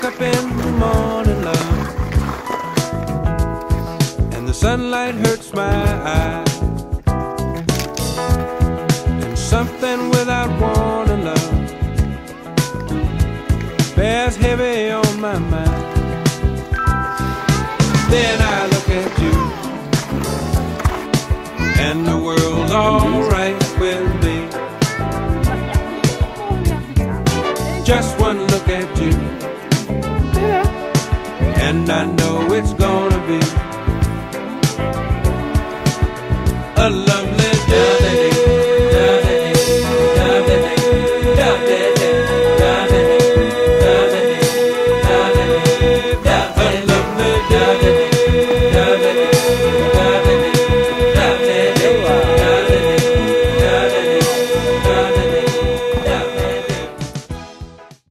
up in the morning, love, and the sunlight hurts my eyes, and something without warning, love, bears heavy on my mind. Then I look at you, and the world's alright with me. Just one look at you, and I know it's gonna be a love.